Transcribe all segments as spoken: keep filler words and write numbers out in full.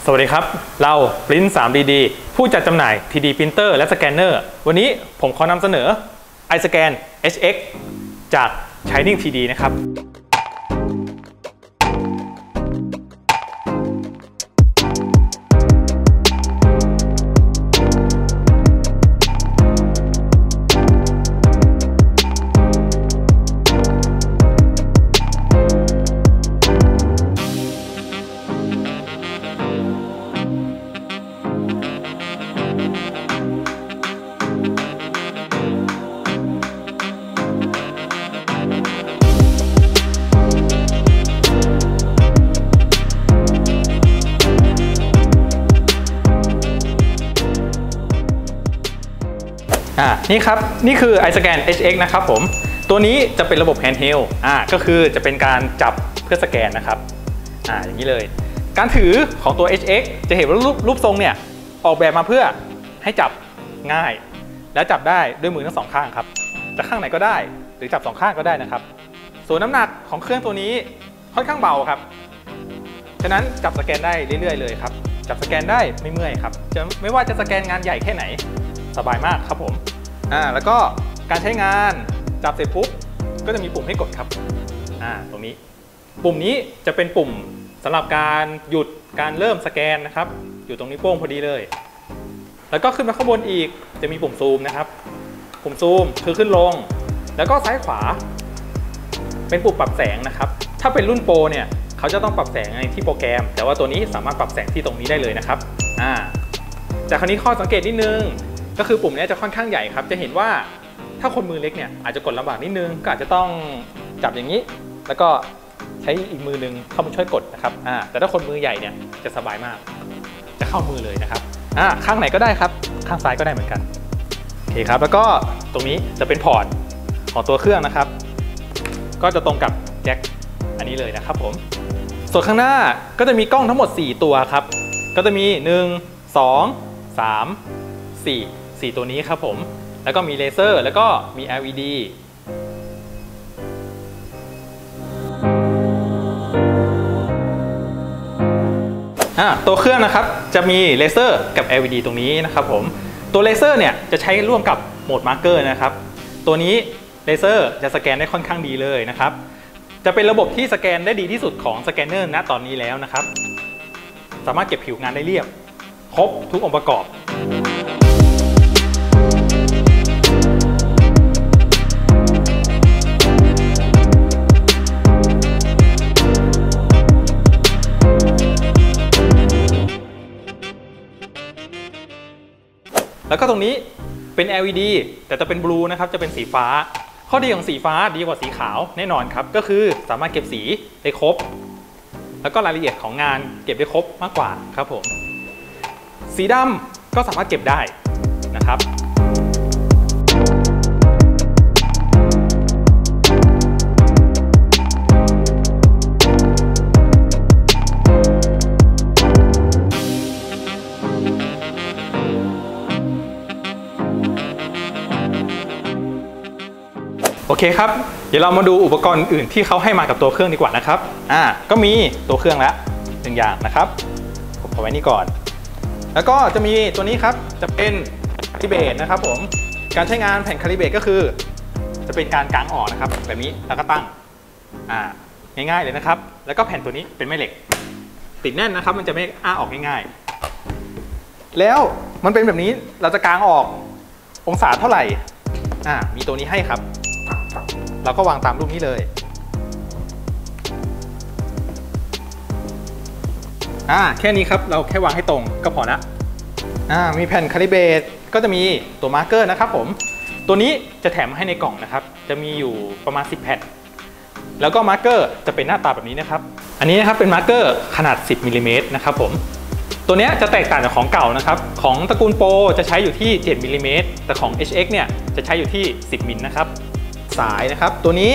สวัสดีครับเรา Print ทรี ดี ผู้จัดจำหน่าย ทรี ดี Printer และสแกนเนอร์วันนี้ผมขอนำเสนอ iScan เอช เอ็กซ์ จาก Shining ทรี ดี นะครับอ่านี่ครับนี่คือ iScan เอช เอ็กซ์ นะครับผมตัวนี้จะเป็นระบบ handheld อ่าก็คือจะเป็นการจับเพื่อสแกนนะครับอ่าอย่างนี้เลยการถือของตัว เอช เอ็กซ์ จะเห็นว่ารูปรูปทรงเนี่ยออกแบบมาเพื่อให้จับง่ายและจับได้ด้วยมือทั้งสองข้างครับจะข้างไหนก็ได้หรือจับสองข้างก็ได้นะครับส่วนน้ำหนักของเครื่องตัวนี้ค่อนข้างเบาครับฉะนั้นจับสแกนได้เรื่อยๆเลยครับจับสแกนได้ไม่เมื่อยครับจะไม่ว่าจะสแกนงานใหญ่แค่ไหนสบายมากครับผมอ่าแล้วก็การใช้งานจับเสร็จปุ๊บก็จะมีปุ่มให้กดครับอ่าตรงนี้ปุ่มนี้จะเป็นปุ่มสำหรับการหยุดการเริ่มสแกนนะครับอยู่ตรงนี้วโป้งพอดีเลยแล้วก็ขึ้นมาข้างบนอีกจะมีปุ่มซูมนะครับปุ่มซูมคือขึ้นลงแล้วก็ซ้ายขวาเป็นปุ่มปรับแสงนะครับถ้าเป็นรุ่นโปรเนี่ยเขาจะต้องปรับแสงในที่โปรแกรมแต่ว่าตัวนี้สามารถปรับแสงที่ตรงนี้ได้เลยนะครับอ่าจากคราวนี้ข้อสังเกตนิดนึงก็คือปุ่มนี้จะค่อนข้างใหญ่ครับจะเห็นว่าถ้าคนมือเล็กเนี่ยอาจจะกดลำบากนิดนึงก็อาจจะต้องจับอย่างนี้แล้วก็ใช้อีกมือนึงเข้ามาช่วยกดนะครับอ่าแต่ถ้าคนมือใหญ่เนี่ยจะสบายมากจะเข้ามือเลยนะครับอ่าข้างไหนก็ได้ครับข้างซ้ายก็ได้เหมือนกันโอเคครับแล้วก็ตรงนี้จะเป็นพอร์ตของตัวเครื่องนะครับก็จะตรงกับแจ็คอันนี้เลยนะครับผมส่วนข้างหน้าก็จะมีกล้องทั้งหมดสี่ตัวครับก็จะมีหนึ่ง สอง สาม สี่ สี่ตัวนี้ครับผมแล้วก็มีเลเซอร์แล้วก็มี แอล อี ดี อ่าตัวเครื่องนะครับจะมีเลเซอร์กับ แอล อี ดี ตรงนี้นะครับผมตัวเลเซอร์เนี่ยจะใช้ร่วมกับโหมดมาร์กเกอร์นะครับตัวนี้เลเซอร์จะสแกนได้ค่อนข้างดีเลยนะครับจะเป็นระบบที่สแกนได้ดีที่สุดของสแกนเนอร์ณตอนนี้แล้วนะครับสามารถเก็บผิวงานได้เรียบครบทุกองค์ประกอบแล้วก็ตรงนี้เป็น แอล อี ดี แต่จะเป็นบลูนะครับจะเป็นสีฟ้าข้อดีของสีฟ้าดีกว่าสีขาวแน่นอนครับก็คือสามารถเก็บสีได้ครบแล้วก็รายละเอียดของงานเก็บได้ครบมากกว่าครับผมสีดำก็สามารถเก็บได้นะครับโอเคครับเดี๋ยวเรามาดูอุปกรณ์อื่นที่เขาให้มากับตัวเครื่องดีกว่านะครับอ่าก็มีตัวเครื่องแล้วหนึ่งอย่างนะครับผมเอาไว้นี่ก่อนแล้วก็จะมีตัวนี้ครับจะเป็นคาลิเบรตนะครับผมการใช้งานแผ่นคาลิเบรตก็คือจะเป็นการกางออกนะครับแบบนี้แล้วก็ตั้งอ่าง่ายๆเลยนะครับแล้วก็แผ่นตัวนี้เป็นแม่เหล็กติดแน่นนะครับมันจะไม่อ้าออกง่ายๆแล้วมันเป็นแบบนี้เราจะกางออกองศาเท่าไหร่อ่ามีตัวนี้ให้ครับเราก็วางตามรูปนี้เลยอ่าแค่นี้ครับเราแค่วางให้ตรงก็พอละอ่ามีแผ่นคาลิเบรตก็จะมีตัวมาร์กเกอร์นะครับผมตัวนี้จะแถมให้ในกล่องนะครับจะมีอยู่ประมาณสิบแผ่นแล้วก็มาร์กเกอร์จะเป็นหน้าตาแบบนี้นะครับอันนี้นะครับเป็นมาร์กเกอร์ขนาดสิบมิลลิเมตรนะครับผมตัวนี้จะแตกต่างจากของเก่านะครับของตระกูลโปรจะใช้อยู่ที่เจ็ดมิลลิเมตรแต่ของ เอช เอ็กซ์ เนี่ยจะใช้อยู่ที่สิบมิลนะครับสายนะครับตัวนี้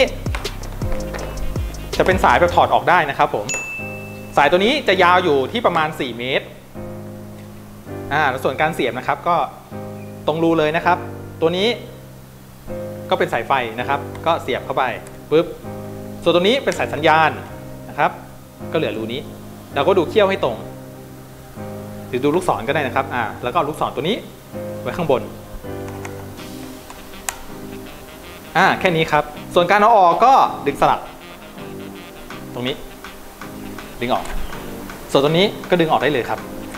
จะเป็นสายแบบถอดออกได้นะครับผมสายตัวนี้จะยาวอยู่ที่ประมาณสี่เมตรอ่าส่วนการเสียบนะครับก็ตรงรูเลยนะครับตัวนี้ก็เป็นสายไฟนะครับก็เสียบเข้าไปปุ๊บส่วนตัวนี้เป็นสายสัญญาณนะครับก็เหลือรูนี้เราก็ดูเขี้ยวให้ตรงหรือดูลูกศรก็ได้นะครับอ่าแล้วก็เอาลูกศรตัวนี้ไว้ข้างบนอ่าแค่นี้ครับส่วนการเอาออกก็ดึงสลักตรงนี้ดึงออกส่วนตรงนี้ก็ดึงออกได้เลยครับ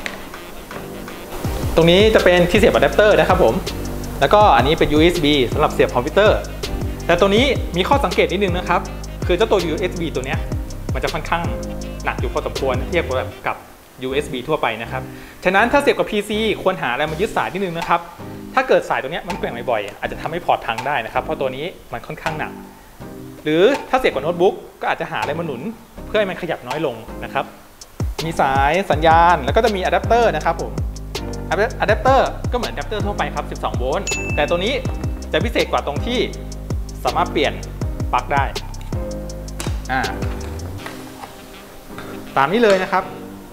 ตรงนี้จะเป็นที่เสียบอะแดปเตอร์นะครับผมแล้วก็อันนี้เป็น ยู เอส บี สำหรับเสียบคอมพิวเตอร์แต่ตัวนี้มีข้อสังเกตนิดนึงนะครับคือเจ้าตัว ยู เอส บี ตัวนี้มันจะค่อนข้างหนักอยู่พอสมควรเทียบกับ ยู เอส บี ทั่วไปนะครับฉะนั้นถ้าเสียบกับ พี ซี ควรหาอะไรมายึดสายนิดนึงนะครับถ้าเกิดสายตัวนี้มันแกว่งบ่อยๆอาจจะทำให้พอร์ตพังได้นะครับเพราะตัวนี้มันค่อนข้างหนักหรือถ้าเสียบกับโน้ตบุ๊กก็อาจจะหาอะไรมาหนุนเพื่อให้มันขยับน้อยลงนะครับมีสายสัญญาณแล้วก็จะมีอะแดปเตอร์นะครับผมอะแดปเตอร์ก็เหมือนอะแดปเตอร์ทั่วไปครับสิบสองโวลต์แต่ตัวนี้จะพิเศษกว่าตรงที่สามารถเปลี่ยนปลั๊กได้อ่าตามนี้เลยนะครับ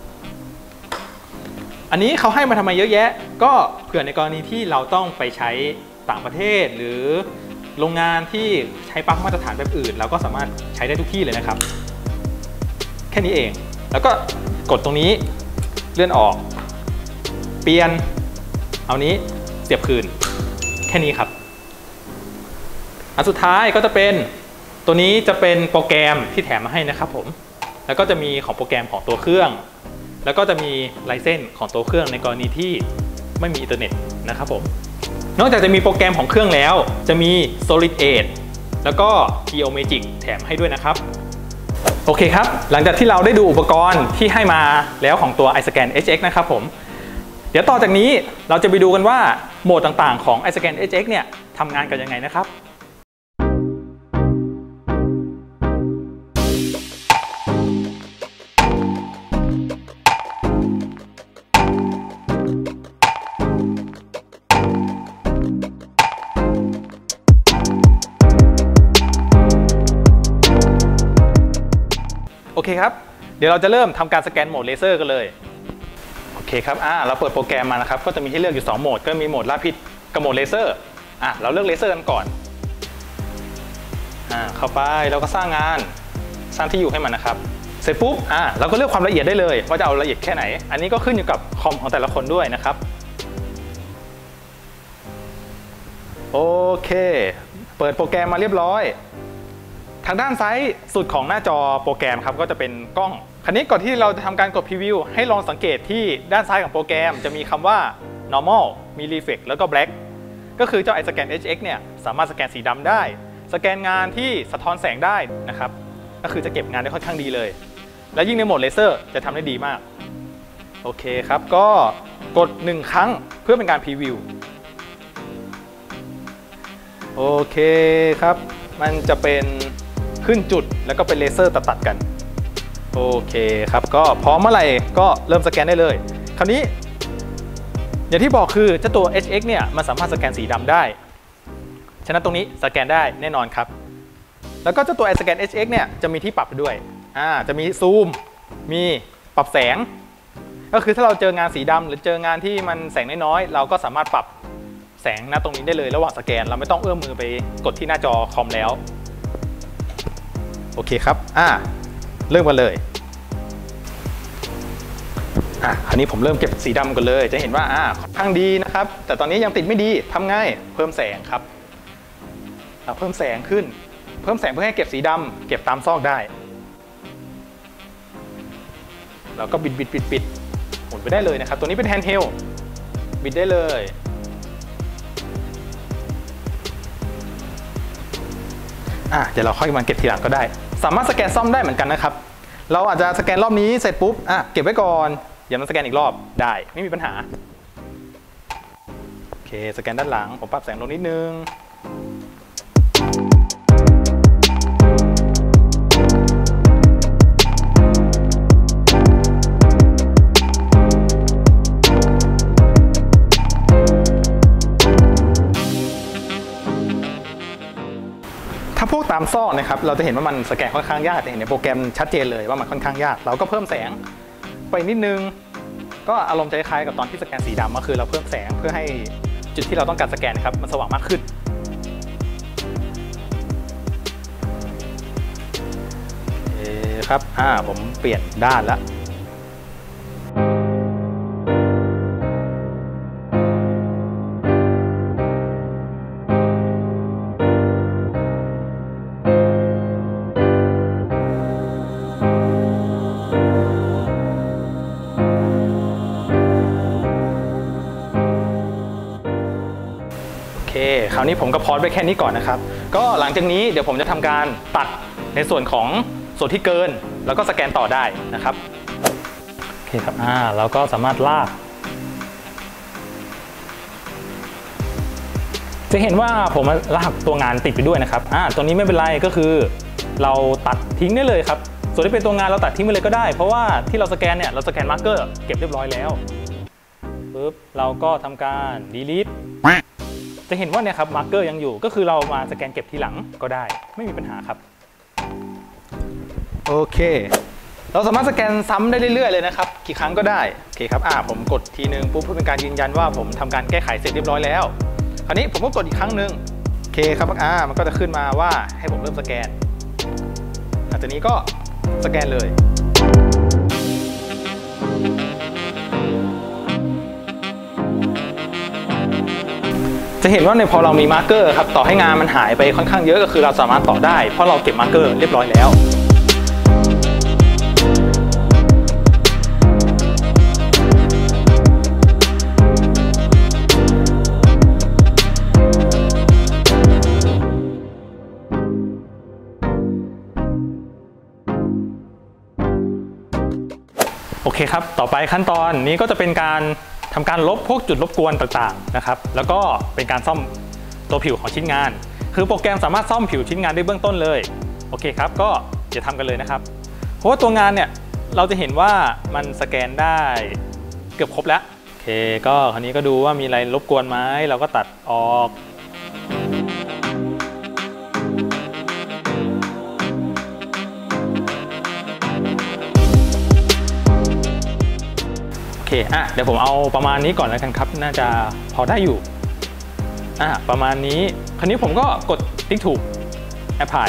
อันนี้เขาให้มาทำไมเยอะแยะก็เผื่อในกรณีที่เราต้องไปใช้ต่างประเทศหรือโรงงานที่ใช้ปลั๊กมาตรฐานแบบอื่นเราก็สามารถใช้ได้ทุกที่เลยนะครับแค่นี้เองแล้วก็กดตรงนี้เลื่อนออกเปลี่ยนเอานี้เสียบคืนแค่นี้ครับอันสุดท้ายก็จะเป็นตัวนี้จะเป็นโปรแกรมที่แถมมาให้นะครับผมแล้วก็จะมีของโปรแกรมของตัวเครื่องแล้วก็จะมีลายเส้นของตัวเครื่องในกรณีที่ไม่มีอินเทอร์เน็ตนะครับผมนอกจากจะมีโปรแกรมของเครื่องแล้วจะมี Solid แปด แล้วก็ Geomagic แถมให้ด้วยนะครับโอเคครับหลังจากที่เราได้ดูอุปกรณ์ที่ให้มาแล้วของตัว iScan เอช เอ็กซ์ นะครับผมเดี๋ยวต่อจากนี้เราจะไปดูกันว่าโหมดต่างๆของ iScan เอช เอ็กซ์ เนี่ยทำงานกันยังไงนะครับโอเคครับเดี๋ยวเราจะเริ่มทำการสแกนโหมดเลเซอร์กันเลยโอเคครับอ่าเราเปิดโปรแกรมมานะครับก็จะมีให้เลือกอยู่สองโหมดก็มีโหมดล่าพิษกับโหมดเลเซอร์อ่ะเราเลือกเลเซอร์กันก่อนอ่าเข้าไปเราก็สร้างงานสร้างที่อยู่ให้มันนะครับเสร็จปุ๊บอ่าเราก็เลือกความละเอียดได้เลยว่าจะเอาละเอียดแค่ไหนอันนี้ก็ขึ้นอยู่กับคอมของแต่ละคนด้วยนะครับโอเคเปิดโปรแกรมมาเรียบร้อยทางด้านซ้ายสุดของหน้าจอโปรแกรมครับก็จะเป็นกล้องคราวนี้ก่อนที่เราจะทำการกดพรีวิวให้ลองสังเกตที่ด้านซ้ายของโปรแกรมจะมีคำว่า normal มี reflect แล้วก็ black ก็คือเจ้า iScan เอช เอ็กซ์ เนี่ยสามารถสแกนสีดำได้สแกนงานที่สะท้อนแสงได้นะครับก็คือจะเก็บงานได้ค่อนข้างดีเลยและยิ่งในโหมดเลเซอร์จะทำได้ดีมากโอเคครับก็กดหนึ่งครั้งเพื่อเป็นการพรีวิวโอเคครับมันจะเป็นขึ้นจุดแล้วก็เป็นเลเซอร์ตัดๆกันโอเคครับก็พร้อมเมื่อไหร่ก็เริ่มสแกนได้เลยคราวนี้อย่างที่บอกคือเจ้าตัว เอช เอ็กซ์ เนี่ยมันสามารถสแกนสีดำได้ฉะนั้นตรงนี้สแกนได้แน่นอนครับแล้วก็เจ้าตัว iScan เอช เอ็กซ์ เนี่ยจะมีที่ปรับด้วยอ่าจะมีซูมมีปรับแสงก็คือถ้าเราเจองานสีดำหรือเจองานที่มันแสงน้อยๆเราก็สามารถปรับแสงณตรงนี้ได้เลยระหว่างสแกนเราไม่ต้องเอื้อมมือไปกดที่หน้าจอคอมแล้วโอเคครับอ่าเริ่มกันเลยอ่ะอันนี้ผมเริ่มเก็บสีดำกันเลยจะเห็นว่าอ่าค่อนข้างดีนะครับแต่ตอนนี้ยังติดไม่ดีทำไงเพิ่มแสงครับเพิ่มแสงขึ้นเพิ่มแสงเพื่อให้เก็บสีดำเก็บตามซอกได้แล้วก็บิดบิดบิดบิดหมุนไปได้เลยนะครับตัวนี้เป็นแฮนด์เฮลบิดได้เลยอ่ะเดี๋ยวเราค่อยมาเก็บทีหลังก็ได้สามารถสแกนซ่อมได้เหมือนกันนะครับเราอาจจะสแกนรอบนี้เสร็จปุ๊บอ่ะเก็บไว้ก่อนเดี๋ยวมาสแกนอีกรอบได้ไม่มีปัญหาโอเคสแกนด้านหลังผมปรับแสงลงนิดนึงถ้าพวกตามซอกนะครับเราจะเห็นว่ามันสแกนค่อนข้างยากจะเห็นในโปรแกรมชัดเจนเลยว่ามันค่อนข้างยากเราก็เพิ่มแสงไปนิดนึงก็อารมณ์คล้ายๆกับตอนที่สแกนสีดำก็คือเราเพิ่มแสงเพื่อให้จุดที่เราต้องการสแกนนะครับมันสว่างมากขึ้นโอเคครับอ่าผมเปลี่ยนด้านแล้วคราวนี้ผมก็พอดไปแค่นี้ก่อนนะครับก็หลังจากนี้เดี๋ยวผมจะทำการตัดในส่วนของส่วนที่เกินแล้วก็สแกนต่อได้นะครับโอเคครับอ่าเราก็สามารถลากจะเห็นว่าผมลากตัวงานติดไปด้วยนะครับอ่าตัวนี้ไม่เป็นไรก็คือเราตัดทิ้งได้เลยครับส่วนที่เป็นตัวงานเราตัดทิ้งไปเลยก็ได้เพราะว่าที่เราสแกนเนี่ยเราสแกนมาร์กเกอร์เก็บเรียบร้อยแล้วปุ๊บเราก็ทำการ delete จะเห็นว่าเนี่ยครับมาร์กเกอร์ยังอยู่ก็คือเรามาสแกนเก็บทีหลังก็ได้ไม่มีปัญหาครับโอเคเราสามารถสแกนซ้ำได้เรื่อยๆเลยนะครับกี่ครั้งก็ได้โอเคครับอ่าผมกดทีนึงปุ๊บเพื่อเป็นการยืนยันว่าผมทำการแก้ไขเสร็จเรียบร้อยแล้วคราวนี้ผมก็กดอีกครั้งหนึ่งโอเคครับอ่ามันก็จะขึ้นมาว่าให้ผมเริ่มสแกนหลังจากนี้ก็สแกนเลยจะเห็นว่าในพอเรามีมาร์กเกอร์ครับต่อให้งานมันหายไปค่อนข้างเยอะก็คือเราสามารถต่อได้เพราะเราเก็บมาร์กเกอร์เรียบร้อยแล้วโอเคครับต่อไปขั้นตอนนี้ก็จะเป็นการทำการลบพวกจุดรบกวนต่างๆนะครับแล้วก็เป็นการซ่อมตัวผิวของชิ้นงานคือโปรแกรมสามารถซ่อมผิวชิ้นงานได้เบื้องต้นเลยโอเคครับก็จะทำกันเลยนะครับเพราะว่าตัวงานเนี่ยเราจะเห็นว่ามันสแกนได้เกือบครบแล้วโอเคก็คราวนี้ก็ดูว่ามีอะไรรบกวนไหมเราก็ตัดออกโอเคอ่ะเดี๋ยวผมเอาประมาณนี้ก่อนแล้วกันครับน่าจะพอได้อยู่อ่ะประมาณนี้คราวนี้ผมก็กดติ๊กถูก apply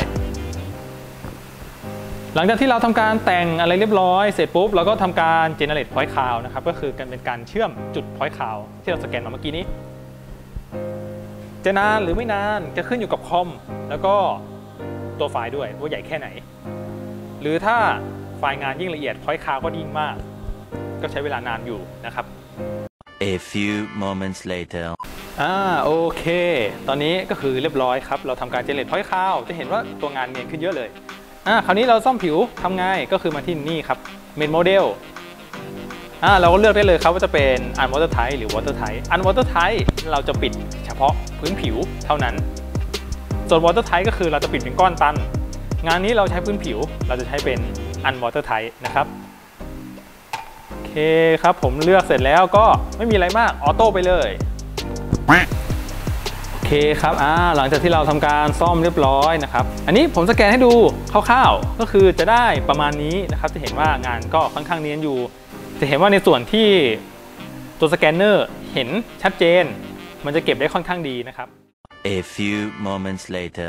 หลังจากที่เราทำการแต่งอะไรเรียบร้อยเสร็จปุ๊บเราก็ทำการ generate point cloud นะครับก็คือการเป็นการเชื่อมจุด point cloud ที่เราสแกนมาเมื่อกี้นี้จะนานหรือไม่นานจะขึ้นอยู่กับคอมแล้วก็ตัวไฟล์ด้วยว่าใหญ่แค่ไหนหรือถ้าไฟล์งานยิ่งละเอียด point cloud ก็ยิ่งมากก็ใช้เวลานานอยู่นะครับ A few moments later อ่าโอเคตอนนี้ก็คือเรียบร้อยครับเราทำการ generate point cloud จะเห็นว่าตัวงานเนียนขึ้นเยอะเลยอ่าคราวนี้เราซ่อมผิวทำไงก็คือมาที่นี่ครับ main model อ่าเราก็เลือกได้เลยครับว่าจะเป็น unwater type หรือ water type unwater type เราจะปิดเฉพาะพื้นผิวเท่านั้นส่วน water type ก็คือเราจะปิดเป็นก้อนตันงานนี้เราใช้พื้นผิวเราจะใช้เป็น unwater type นะครับโอเคครับผมเลือกเสร็จแล้วก็ไม่มีอะไรมากออโต้ไปเลยโอเคครับอ่าหลังจากที่เราทำการซ่อมเรียบร้อยนะครับอันนี้ผมสแกนให้ดูคร่าวๆก็คือจะได้ประมาณนี้นะครับจะเห็นว่างานก็ค่อนข้างเนียนอยู่จะเห็นว่าในส่วนที่ตัวสแกนเนอร์เห็นชัดเจนมันจะเก็บได้ค่อนข้างดีนะครับ A few moments later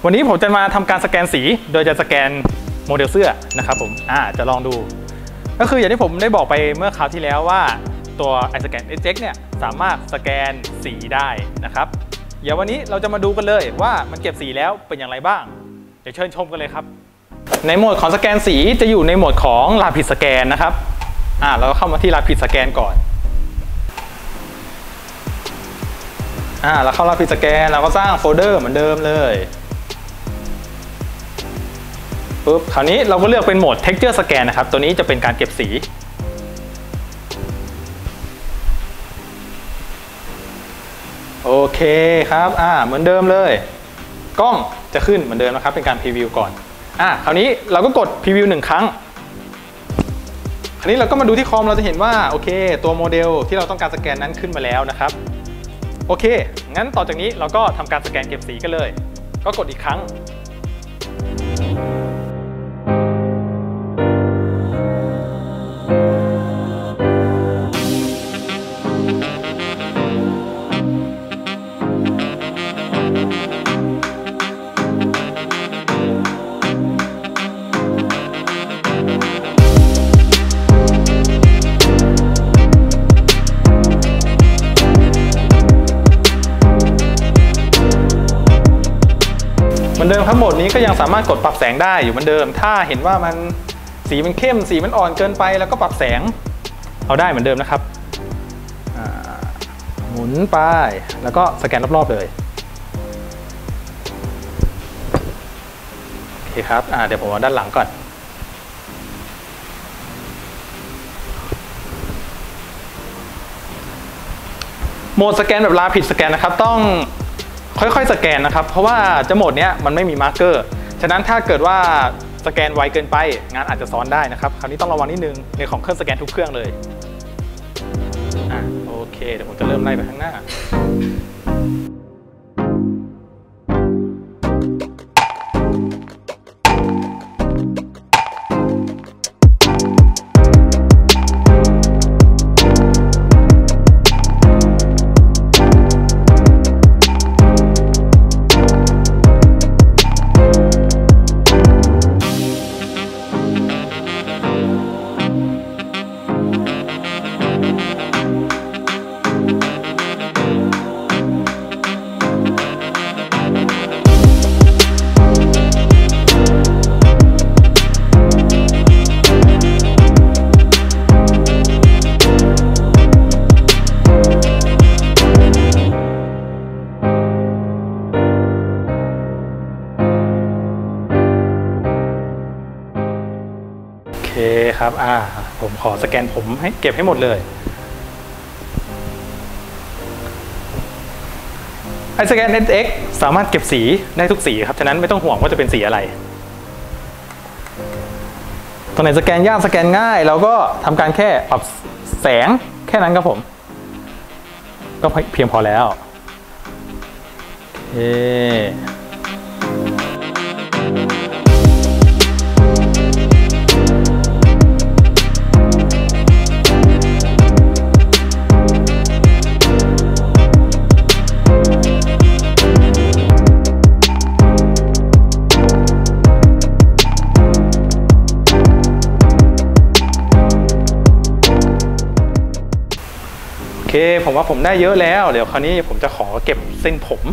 วันนี้ผมจะมาทำการสแกนสีโดยจะสแกนโมเดลเสื้อนะครับผมอ่าจะลองดูก็คืออย่างที่ผมได้บอกไปเมื่อคราวที่แล้วว่าตัว iScan เอช เอ็กซ์ เนี่ยสามารถสแกนสีได้นะครับเดี๋ยววันนี้เราจะมาดูกันเลยว่ามันเก็บสีแล้วเป็นอย่างไรบ้างเดี๋ยวเชิญชมกันเลยครับในโหมดของสแกนสีจะอยู่ในโหมดของ Rapid Scan นะครับอ่าเราเข้ามาที่ Rapid Scan ก่อนอ่าเราเข้า Rapid Scan เราก็สร้างโฟลเดอร์เหมือนเดิมเลยปุ๊บคราวนี้เราก็เลือกเป็นโหมด Texture Scan นะครับตัวนี้จะเป็นการเก็บสีโอเคครับอ่าเหมือนเดิมเลยกล้องจะขึ้นเหมือนเดิมนะครับเป็นการพรีวิวก่อนอ่าคราวนี้เราก็กดพรีวิวหนึ่งครั้งคราวนี้เราก็มาดูที่คอมเราจะเห็นว่าโอเคตัวโมเดลที่เราต้องการสแกนนั้นขึ้นมาแล้วนะครับโอเคงั้นต่อจากนี้เราก็ทำการสแกนเก็บสีกันเลยก็กดอีกครั้งเหมือนเดิมครับโหมดนี้ก็ยังสามารถกดปรับแสงได้อยู่เหมือนเดิมถ้าเห็นว่ามันสีมันเข้มสีมันอ่อนเกินไปแล้วก็ปรับแสงเอาได้เหมือนเดิมนะครับหมุนไปแล้วก็สแกนรอบๆเลยโอเคครับเดี๋ยวผมเอาด้านหลังก่อนโหมดสแกนแบบ Rapid Scan นะครับต้องค่อยๆสแกนนะครับเพราะว่าจะโหมดนี้มันไม่มีมาร์กเกอร์ฉะนั้นถ้าเกิดว่าสแกนไวเกินไปงานอาจจะซ้อนได้นะครับคราวนี้ต้องระวังนิดนึงในของเครื่องสแกนทุกเครื่องเลยอ่ะโอเคเดี๋ยวผมจะเริ่มไล่ไปข้างหน้าโอเคครับอ่าผมขอสแกนผมให้เก็บให้หมดเลยไอสแกน เอช เอ็กซ์ สามารถเก็บสีได้ทุกสีครับฉะนั้นไม่ต้องห่วงว่าจะเป็นสีอะไรตรงไหนสแกนยากสแกนง่ายเราก็ทำการแค่ปรับแสงแค่นั้นครับผมก็เพียงพอแล้วโอเคโอเคผมว่าผมได้เยอะแล้วเดี๋ยวคราวนี้ผมจะขอเก็บเส้นผม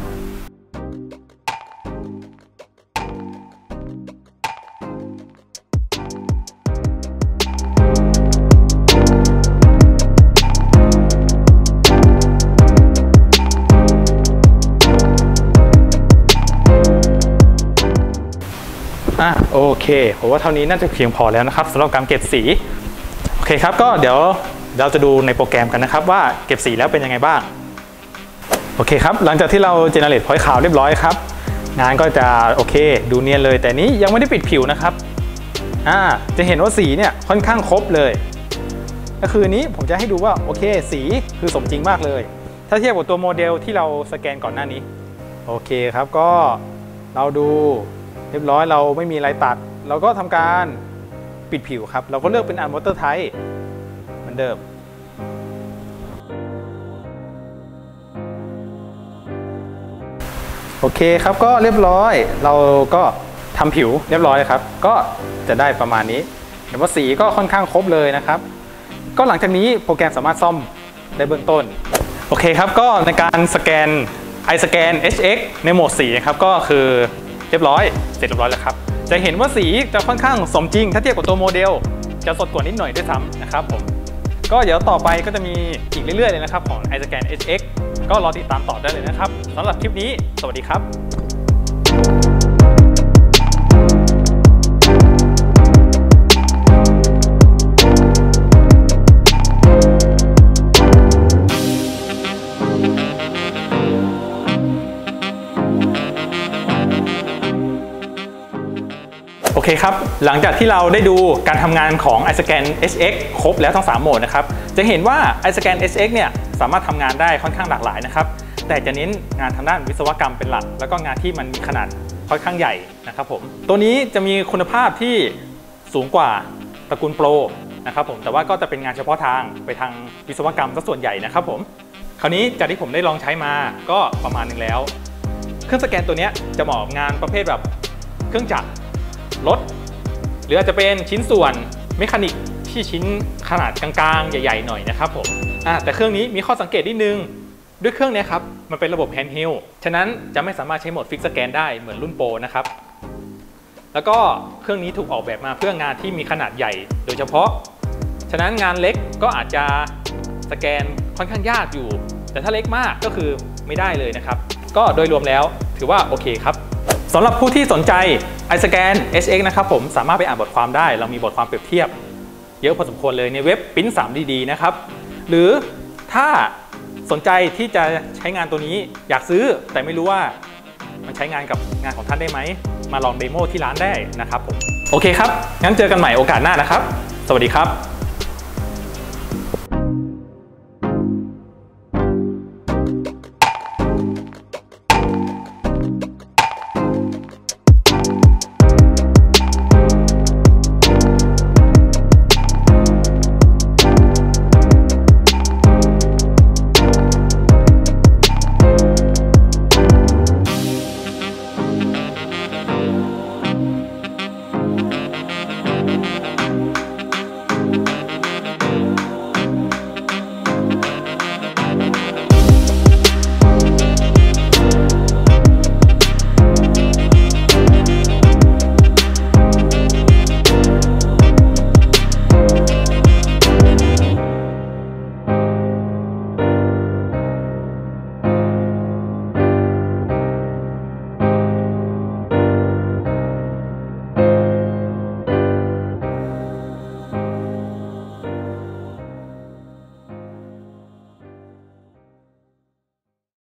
อ่ะโอเคผมว่าเท่านี้น่าจะเพียงพอแล้วนะครับสำหรับการเก็บสีโอเคครับก็เดี๋ยวเราจะดูในโปรแกรมกันนะครับว่าเก็บสีแล้วเป็นยังไงบ้างโอเคครับหลังจากที่เราเจเนเรตพอยต์ขาวเรียบร้อยครับงานก็จะโอเคดูเนียนเลยแต่นี้ยังไม่ได้ปิดผิวนะครับอ่าจะเห็นว่าสีเนี่ยค่อนข้างครบเลยก็คือนี้ผมจะให้ดูว่าโอเคสีคือสมจริงมากเลยถ้าเทียบกับตัวโมเดลที่เราสแกนก่อนหน้านี้โอเคครับก็เราดูเรียบร้อยเราไม่มีอะไรตัดเราก็ทำการปิดผิวครับเราก็เลือกเป็น Unwater Type เหมือนเดิมโอโอเคครับก็เรียบร้อยเราก็ทำผิวเรียบร้อยครับก็จะได้ประมาณนี้เห็นว่าสีก็ค่อนข้างครบเลยนะครับก็หลังจากนี้โปรแกรมสามารถซ่อมได้เบื้องต้นโอเคครับก็ในการสแกน iScan เอช เอ็กซ์ ในโหมดสีครับก็คือเรียบร้อยเสร็จเรียบร้อยแล้วครับจะเห็นว่าสีจะค่อนข้างสมจริงถ้าเทียบกับตัวโมเดลจะสดกว่านิดหน่อยด้วยซ้ำนะครับผมก็เดี๋ยวต่อไปก็จะมีอีกเรื่อยๆเลยนะครับของ iScan เอช เอ็กซ์ ก็รอติดตามต่อได้เลยนะครับสำหรับคลิปนี้สวัสดีครับโอเคครับหลังจากที่เราได้ดูการทำงานของ iScan เอช เอ็กซ์ ครบแล้วทั้งสามโหมดนะครับจะเห็นว่า iScan เอช เอ็กซ์ เนี่ยสามารถทำงานได้ค่อนข้างหลากหลายนะครับแต่จะเน้นงานทางด้านวิศวกรรมเป็นหลักแล้วก็งานที่มันมีขนาดค่อนข้างใหญ่นะครับผมตัวนี้จะมีคุณภาพที่สูงกว่าตระกูลโปรนะครับผมแต่ว่าก็จะเป็นงานเฉพาะทางไปทางวิศวกรรมซะส่วนใหญ่นะครับผมคราวนี้จากที่ผมได้ลองใช้มาก็ประมาณนึงแล้วเครื่องสแกนตัวนี้จะเหมาะกับงานประเภทแบบเครื่องจักรรถหรืออาจจะเป็นชิ้นส่วนเมคานิกที่ชิ้นขนาดกลางๆใหญ่ๆหน่อยนะครับผมแต่เครื่องนี้มีข้อสังเกตนิดนึงด้วยเครื่องนี้ครับมันเป็นระบบแฮนด์เฮลฉะนั้นจะไม่สามารถใช้โหมดฟิกสแกนได้เหมือนรุ่นโปรนะครับแล้วก็เครื่องนี้ถูกออกแบบมาเพื่องานที่มีขนาดใหญ่โดยเฉพาะฉะนั้นงานเล็กก็อาจจะสแกนค่อนข้างยากอยู่แต่ถ้าเล็กมากก็คือไม่ได้เลยนะครับก็โดยรวมแล้วถือว่าโอเคครับสำหรับผู้ที่สนใจ iScan เอช เอ็กซ์ นะครับผมสามารถไปอ่านบทความได้เรามีบทความเปรียบเทียบเยอะพอสมควรเลยในเว็บ ปริ้นท์ ทรี ดี นะครับหรือถ้าสนใจที่จะใช้งานตัวนี้อยากซื้อแต่ไม่รู้ว่ามันใช้งานกับงานของท่านได้ไหมมาลองเดโมที่ร้านได้นะครับผมโอเคครับงั้นเจอกันใหม่โอกาสหน้านะครับสวัสดีครับ